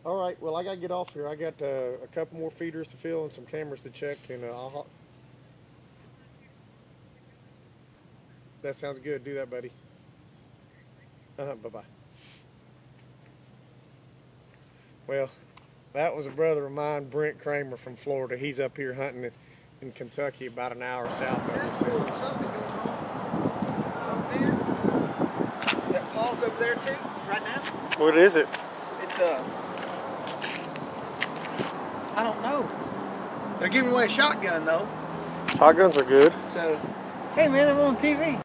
All right, well, I got to get off here. I got a couple more feeders to fill and some cameras to check, and that sounds good. Do that, buddy. Bye-bye. Well, that was a brother of mine, Brent Cramer from Florida. He's up here hunting in Kentucky, about an hour south of That's us. cool. Something going on up there. That Paul's over there too, right now. What is it? It's I don't know. They're giving away a shotgun though. Shotguns are good. So, hey man, I'm on TV.